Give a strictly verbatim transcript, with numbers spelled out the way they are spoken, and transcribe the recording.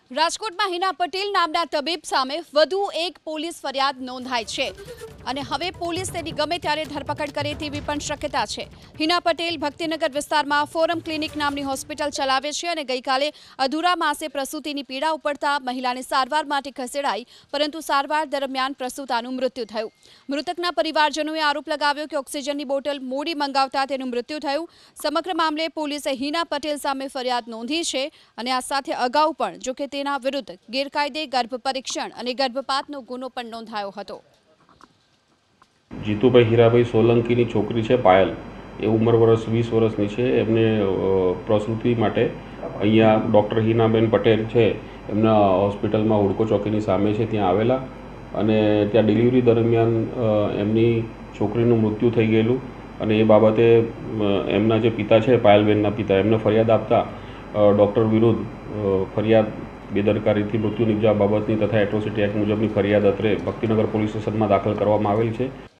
રાજકોટમાં હિના પટેલ નામના તબીબ સામે વધુ એક પોલીસ ફરિયાદ નોંધાઈ છે અને હવે પોલીસ તેની ગમે ત્યારે ધરપકડ કરે તેવી પણ શક્યતા છે। હિના પટેલ ભક્તિનગર વિસ્તારમાં ફોરમ ક્લિનિક નામની હોસ્પિટલ ચલાવે છે અને ગઈકાલે અધૂરા માસે પ્રસૂતિની પીડા ઉપડતા મહિલાને સારવાર માટે ખસેડાઈ, પરંતુ સારવાર દરમિયાન પ્રસૂતાનું મૃત્યુ થયું। મૃતકના પરિવારજનોએ આરોપ લગાવ્યો કે ઓક્સિજનની બોટલ મોડી મંગાવતા તેનું મૃત્યુ થયું। સમગ્ર મામલે પોલીસે હિના પટેલ સામે ફરિયાદ નોંધી છે અને આ સાથે અગાઉ પણ જો કે તેના વિરુદ્ધ ગેરકાયદે ગર્ભ પરીક્ષણ અને ગર્ભપાતનો ગુનો પણ નોંધાયો હતો। જીતુભાઈ હીરાભાઈ સોલંકીની છોકરી છે પાયલ, એ ઉંમર વર્ષ વીસ વર્ષની છે। એમને પ્રસૂતિ માટે અહીંયા ડૉક્ટર હિનાબેન પટેલ છે એમના હોસ્પિટલમાં હુડકો ચોકીની સામે છે ત્યાં આવેલા અને ત્યાં ડિલિવરી દરમિયાન એમની છોકરીનું મૃત્યુ થઈ ગયેલું અને એ બાબતે એમના જે પિતા છે પાયલબેનના પિતા એમને ફરિયાદ આપતા ડૉક્ટર વિરુદ્ધ ફરિયાદ બેદરકારીથી મૃત્યુ નિપજવા બાબતની તથા એટ્રોસિટી એક્ટ મુજબની ફરિયાદ અત્રે ભક્તિનગર પોલીસ સ્ટેશનમાં દાખલ કરવામાં આવેલ છે।